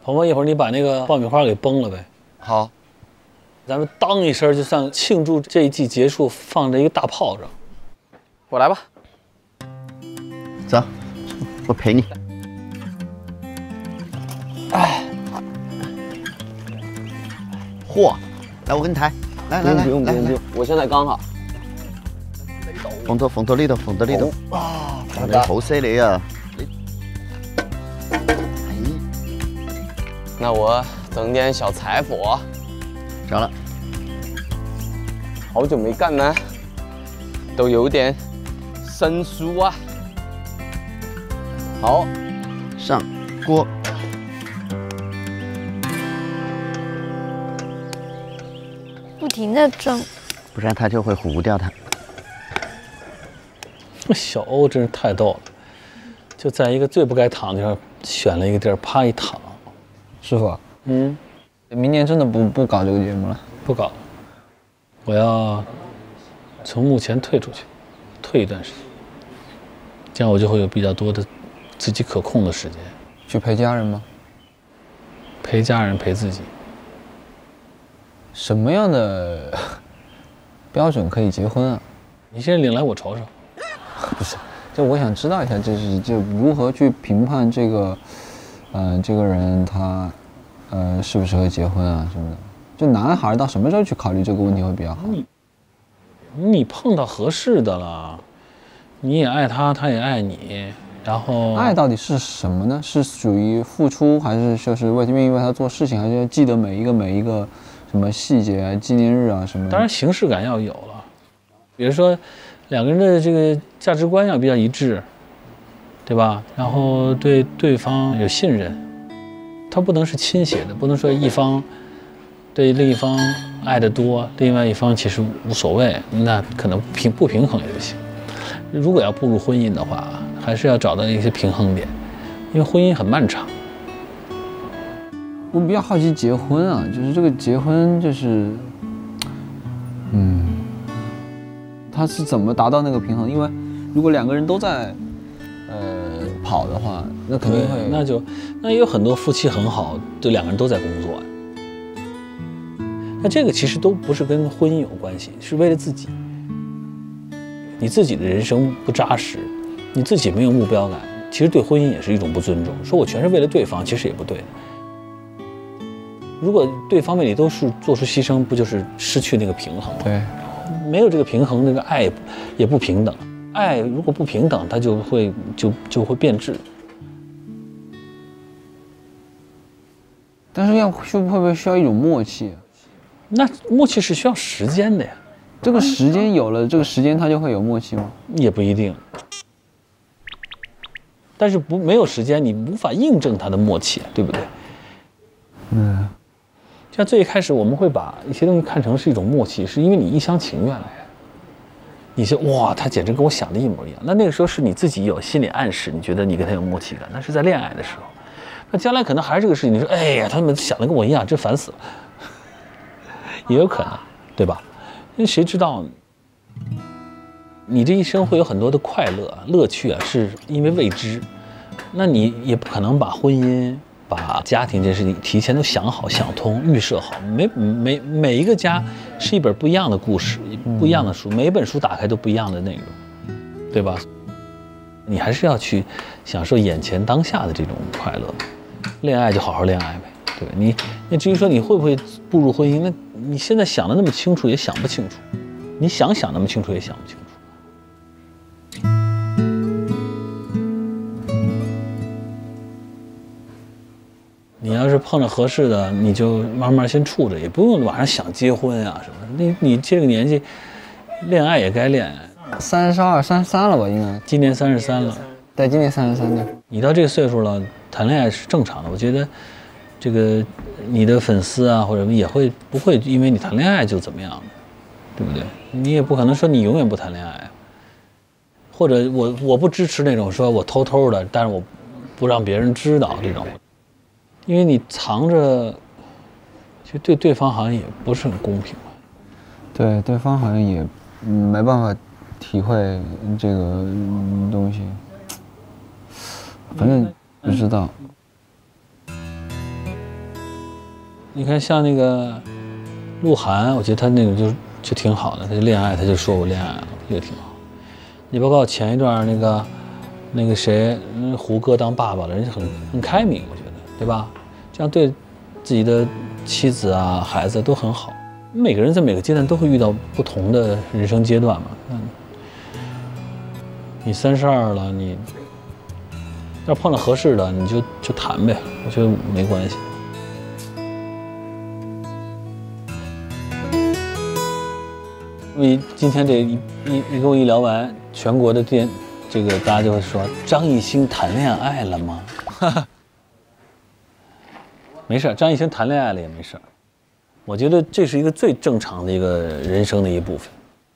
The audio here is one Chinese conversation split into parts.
鹏鹏，一会儿你把那个爆米花给崩了呗。 好， 咱们当一声，就算庆祝这一季结束，放着一个大炮仗。 我来吧。 走，我陪你。哎，嚯！来，我给你抬。来， 不用，我现在剛好。 放到呢度，放到呢度。哇，你好犀利啊！ 那我整點小柴火。 着了。 好久沒幹呢，都有點生疏啊。好， 上锅。 不停的蒸， 不然它就会糊掉它。 小欧真是太逗了，就在一个最不该躺的地方选了一个地儿，啪一躺。 师傅，明年真的不搞这个节目了？ 不搞了，我要从幕前退出去，退一段时间，这样我就会有比较多的自己可控的时间。 去陪家人吗？ 陪家人，陪自己。 什么样的标准可以结婚啊？ 你先领来我瞅瞅。 不是，就我想知道一下，就如何去评判这个，这个人他，适不适合结婚啊什么的？就男孩到什么时候去考虑这个问题会比较好？ 你碰到合适的了，你也爱他，他也爱你，然后爱到底是什么呢？是属于付出，还是就是愿意为他做事情，还是要记得每一个什么细节啊、纪念日啊什么的？ 当然形式感要有了，比如说两个人的这个价值观要比较一致，对吧？然后对对方有信任，他不能是倾斜的，不能说一方对另一方爱得多，另外一方其实无所谓，那可能不平衡也就行。如果要步入婚姻的话，还是要找到一些平衡点，因为婚姻很漫长。 我比较好奇结婚啊，就是这个结婚就是，他是怎么达到那个平衡？因为如果两个人都在跑的话，那肯定会， 那也有很多夫妻很好，就两个人都在工作。那这个其实都不是跟婚姻有关系，是为了自己。你自己的人生不扎实，你自己没有目标感，其实对婚姻也是一种不尊重。说我全是为了对方，其实也不对的。如果对方为你都是做出牺牲，不就是失去那个平衡吗？ 对， 没有这个平衡，那个爱也不平等。爱如果不平等，它就会变质。 但是会不会需要一种默契啊？ 那默契是需要时间的呀。 这个时间有了，这个时间它就会有默契吗？ 也不一定。但是没有时间，你无法印证它的默契，对不对？像最开始我们会把一些东西看成是一种默契，是因为你一厢情愿了。你说哇，他简直跟我想的一模一样。那个时候是你自己有心理暗示，你觉得你跟他有默契感，那是在恋爱的时候。那将来可能还是这个事情，你说哎呀，他们想的跟我一样，真烦死了，也有可能，对吧？因为谁知道你这一生会有很多的快乐乐趣啊，是因为未知。那你也不可能把婚姻、把家庭这事情提前都想好、想通、预设好。每一个家是一本不一样的故事，不一样的书，每一本书打开都不一样的内容，对吧？你还是要去享受眼前当下的这种快乐。恋爱就好好恋爱呗，对吧？你至于说你会不会步入婚姻，那你现在想的那么清楚也想不清楚，你想那么清楚也想不清楚。你要是碰着合适的，你就慢慢先处着，也不用晚上想结婚啊什么。你这个年纪，恋爱也该恋爱。 32、33了吧？应该今年33了。 对，今年33的。 你到这个岁数了，谈恋爱是正常的。我觉得，这个你的粉丝啊或者也不会因为你谈恋爱就怎么样，对不对？你也不可能说你永远不谈恋爱，或者我不支持那种说我偷偷的，但是我不让别人知道这种。因为你藏着，其实对对方好像也不是很公平吧？ 对，对方好像也没办法体会这个东西，反正不知道。 你看像那个鹿晗，我觉得他那个就挺好的，他就恋爱，他就说我恋爱了，这个挺好。你包括前一段那个谁，胡歌当爸爸了，人家很开明，我觉得，对吧？这样对自己的妻子啊、孩子都很好。每个人在每个阶段都会遇到不同的人生阶段嘛。你32了，你要碰到合适的，你就谈呗，我觉得没关系。因为今天这一跟我一聊完，全国的这个大家就会说张艺兴谈恋爱了吗？没事，张艺兴谈恋爱了也没事。我觉得这是一个最正常的一个人生的一部分。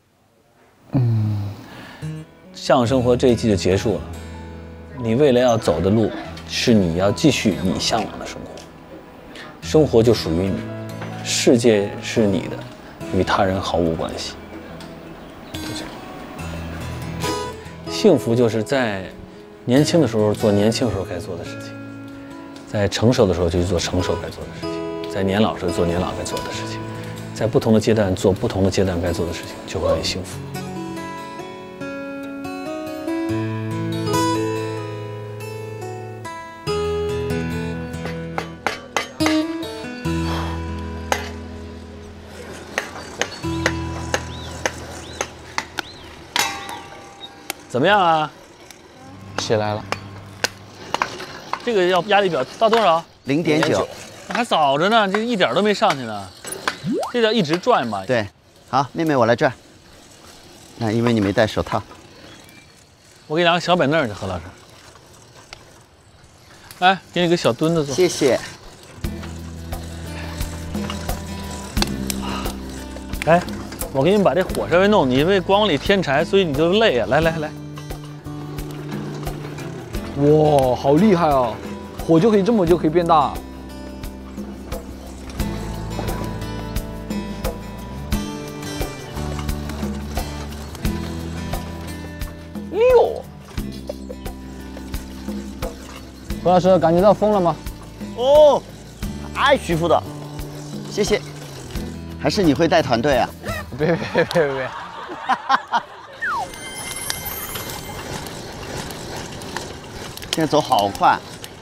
相声生活这一季就结束了，你未来要走的路是你要继续你向往的生活，生活就属于你，世界是你的，与他人毫无关系。就这样，幸福就是在年轻的时候做年轻时候该做的事情，在成熟的时候就去做成熟该做的事情。在年老时做年老该做的事情，在不同的阶段做不同的阶段该做的事情，就会很幸福。怎么样啊？ 起来了。 这个要压力表到多少 0.9， 还早着呢，这一点都没上去呢。这叫一直转嘛。 对，好，妹妹我来转。那因为你没戴手套， 我给你拿个小板凳去，何老师。来，给你个小墩子坐。 谢谢。 来，我给你把这火稍微弄，你因为光里添柴，所以你就累啊。来来来， 哇，好厉害啊！火就可以这么就可以变大。 六。 何老师感觉到风了吗？ 哦，太舒服了，谢谢。还是你会带团队啊？ 别！ 现在走好快。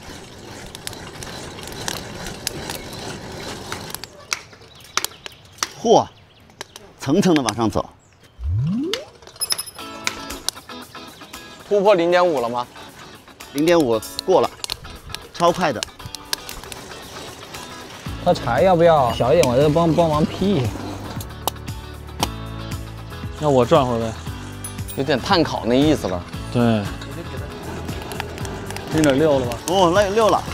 嚯，层层的往上走。 突破0.5了吗 0.5过了，超快的。 他柴要不要小一点？我再帮忙劈一下。 要我转会儿呗。 有点碳烤那意思了。 对。0.6了吧？ 哦，6了。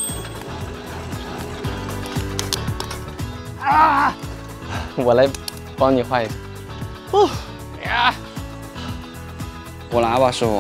啊！ 我来帮你画一个。 哦呀！我来吧，师傅。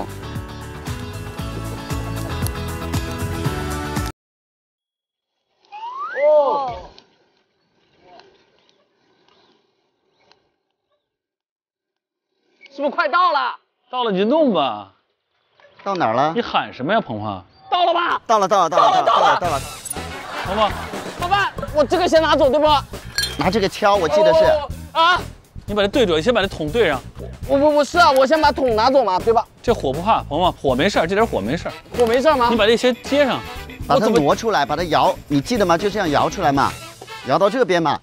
是不是快到了？ 到了你就弄吧。 到哪儿了？ 你喊什么呀，鹏鹏？ 到了吧？ 到了。 鹏鹏， 老板，我这个先拿走，对不？ 拿这个敲，我记得是。 啊！ 你把它对准，先把这桶对上。 我是啊，我先把桶拿走嘛，对吧？ 这火不怕，鹏鹏，火没事，这点火没事。 我没事吗？ 你把这先接上， 把它挪出来，把它摇，你记得吗？就这样摇出来嘛，摇到这边嘛。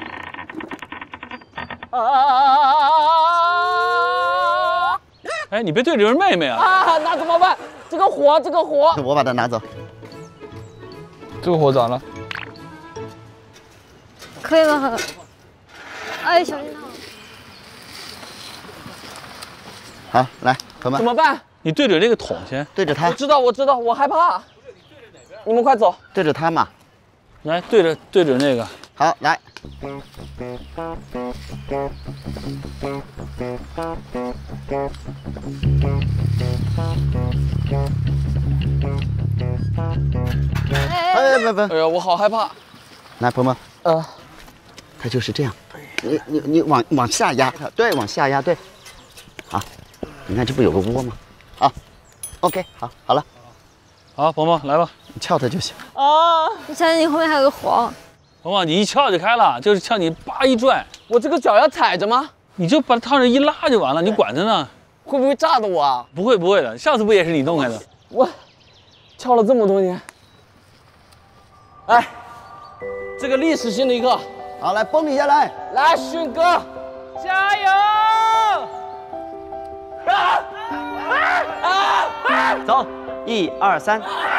哎，你别对着人妹妹啊！ 啊，那怎么办？这个火， 我把它拿走。 这个火咋了？ 可以了，哎，小心烫。 好，来，朋友们， 怎么办？ 你对准这个桶先， 对着它， 我知道，我害怕。你们快走。 对着它嘛。 来对准那个。 好，来。哎，不， 哎呀，我好害怕。 来，朋友们，它就是这样，你往下压它，对，往下压，对。好，你看这不有个窝吗？好 ，OK， 好了。 好，鹏鹏来吧， 你撬它就行。 啊！ 你小心，你后面还有个火。 鹏鹏，你一撬就开了，就是撬你叭一拽， 我这个脚要踩着吗？ 你就把它套上一拉就完了，你管着呢？ 会不会炸到我啊？ 不会不会的，上次不也是你弄开的？ 我撬了这么多年，哎，这个历史性的一刻， 好，来蹦一下来。 来，迅哥，加油！ 走，1、2、3。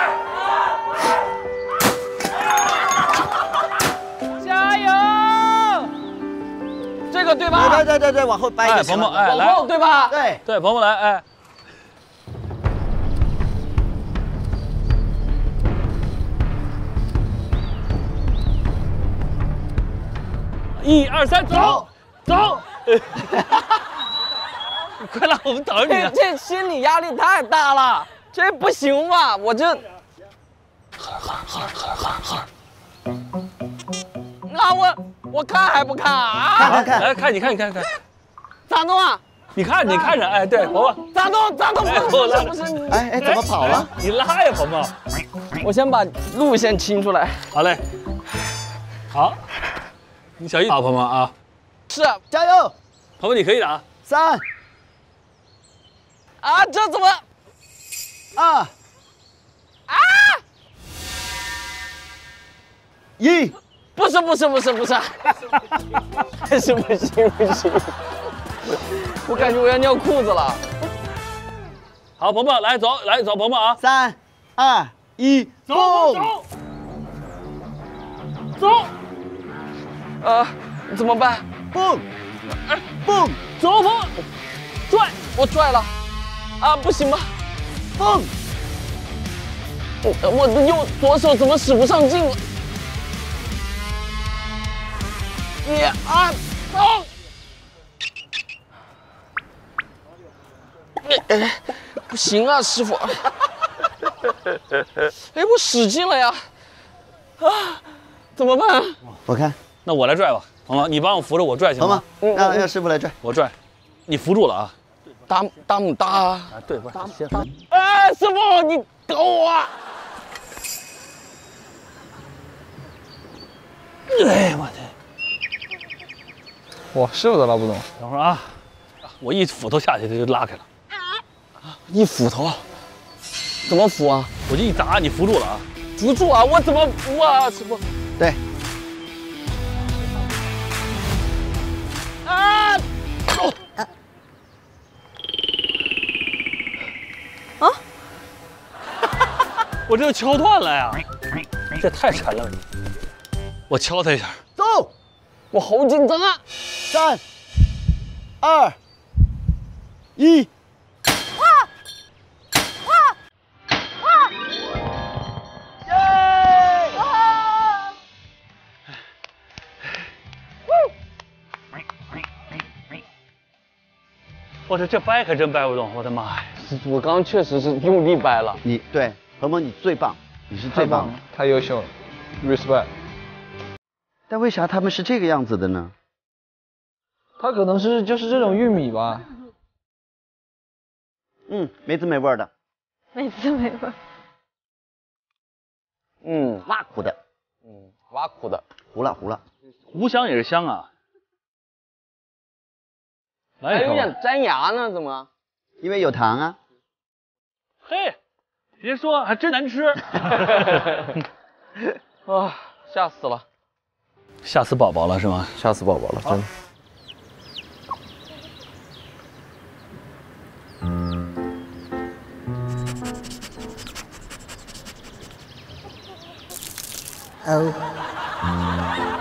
加油！这个对吧？ 对，往后掰就行了。 鹏鹏，哎， 往来， 后对吧？ 对， 对，鹏鹏来，哎。1、2、3，走，走！快让我们等着你呢。 这心理压力太大了，这不行吧？我这，那我看还不看啊？ 看， 来看你看， 咋弄啊？ 你看着，哎，对，鹏鹏， 咋弄？ 哎不是你， 哎，怎么跑了？ 你拉呀，鹏鹏。 我先把路线清出来。 好嘞，好，你小心啊，鹏鹏啊， 是啊， 加油鹏鹏你可以的啊。 ！3、 啊，这怎么？ 2、1。 不是，还是不行。我感觉我要尿裤子了。 好，鹏鹏来走，鹏鹏啊， 3、2、1，蹦！ 走， 怎么办？ 蹦！蹦！ 走，鹏鹏，拽， 我拽了，啊，不行吧？ 蹦！ 我的左手怎么使不上劲了？1、2、走！不行啊，师傅！哎，我使劲了呀！啊，怎么办？ 我看， 那我来拽吧，鹏鹏，你帮我扶着我拽行好吗吗？？让师傅来拽。 我拽，你扶住了啊。 大母大啊！ 啊，对，不是，先。 哎，师傅，你搞我啊！ 哎，我的， 哇，师傅都拉不动。 等会儿啊，我一斧头下去，它就拉开了。 一斧头，怎么扶啊？ 我就一砸，你扶住了啊。 扶住啊！我怎么扶啊，师傅？ 对， 啊！ 我这就敲断了呀，这太沉了。我敲它一下， 走我好紧张啊！ ，3、2、1。 我这掰可真掰不动，我的妈呀！ 我刚刚确实是用力掰了。 你对，鹏鹏你最棒，你是最棒的。 太优秀了 ，respect。 但为啥他们是这个样子的呢？ 他可能是就是这种玉米吧。 没滋没味的， 没滋没味。 挖苦的， 挖苦的。 糊了。 糊香也是香啊。来一口还有点粘牙呢，怎么？ 因为有糖啊。 嘿，别说，还真难吃。 啊，吓死了！ 吓死宝宝了是吗？ 吓死宝宝了，真的。 哦。